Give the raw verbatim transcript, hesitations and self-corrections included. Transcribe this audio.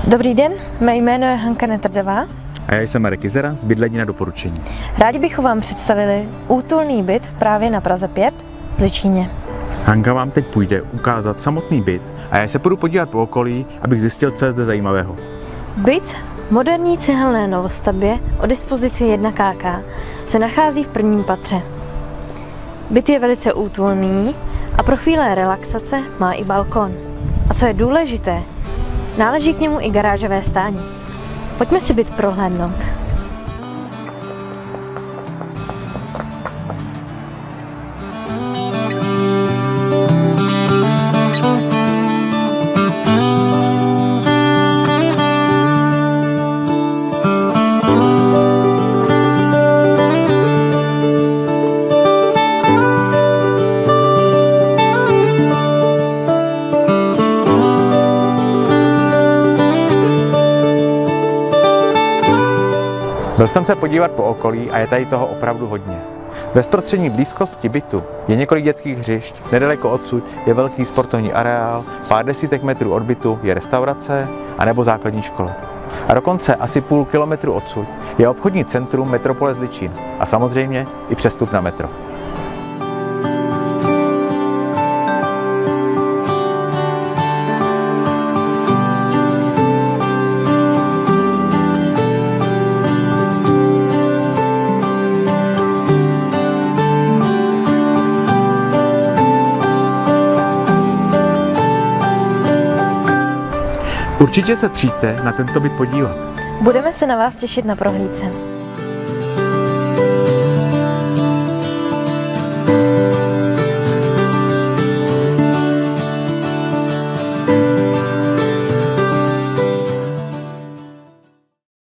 Dobrý den, mé jméno je Hanka Netrdová. A já jsem Marek Izera z Bydlení na doporučení. Rádi bychom vám představili útulný byt právě na Praze pět v Zličíně. Hanka vám teď půjde ukázat samotný byt a já se půjdu podívat po okolí, abych zjistil, co je zde zajímavého. Byt v moderní cihelné novostavbě o dispozici jedna ká ká se nachází v prvním patře. Byt je velice útulný a pro chvíle relaxace má i balkon. A co je důležité, náleží k němu i garážové stání. Pojďme si byt prohlédnout. Byl jsem se podívat po okolí a je tady toho opravdu hodně. V bezprostřední blízkosti bytu je několik dětských hřišť, nedaleko odsud je velký sportovní areál, pár desítek metrů od bytu je restaurace anebo základní škola. A dokonce asi půl kilometru odsud je obchodní centrum metropole Zličín a samozřejmě i přestup na metro. Určitě se přijďte na tento byt podívat. Budeme se na vás těšit na prohlídce.